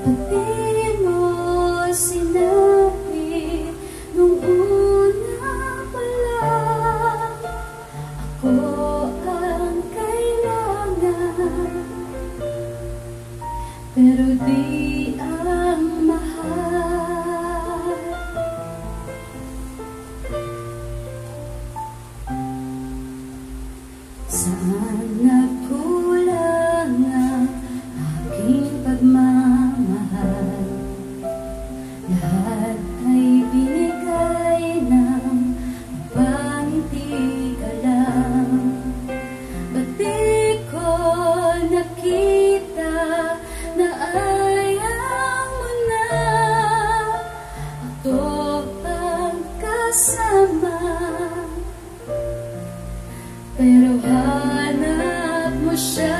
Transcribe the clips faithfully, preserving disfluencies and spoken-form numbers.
Pag di mo sinabi nung una pa lang, ako ang kailangan, pero di ang mahal. Saan nagkulang ang aking pagmamahal? Lahat ay binigay ng pangiti ka lang. Ba't di ko nakita na ayaw mo na ako ang kasama? Pero hanap mo siya,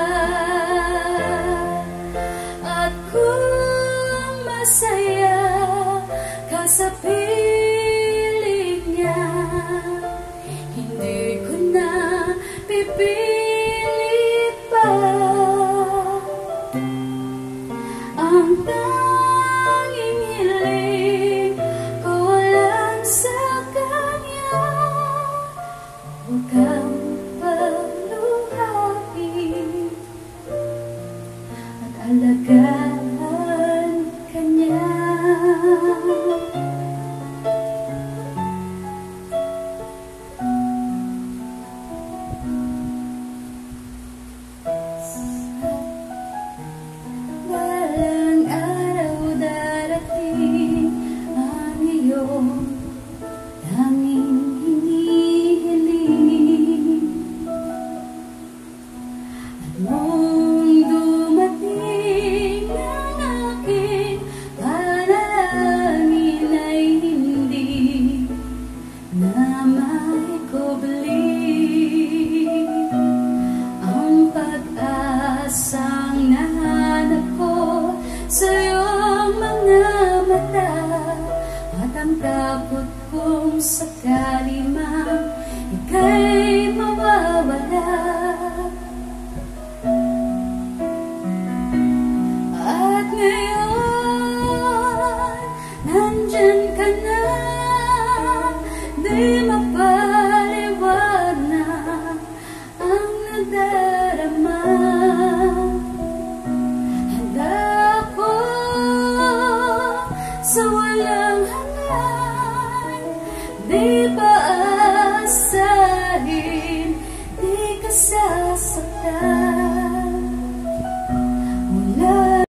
at kung masaya ka sa piling niya, hindi ko na pipili pa. Ang tanging hiling ko lang sa kanya, huwag kang paluhain at alagaan ka niya. Balang araw darating ang iyong tanging hinihiling, at nung dumating ang aking panalangin ay hindi na maikubli ang pag-asang nahanap ko sa iyong mga mata, at ang takot kung sakali man ika'y mawawala. At ngayon, nandyan ka na, di mapaliwanag ang nadarama. Handa ko sa walang hanggan, di pa asahin, di ka sasaktan.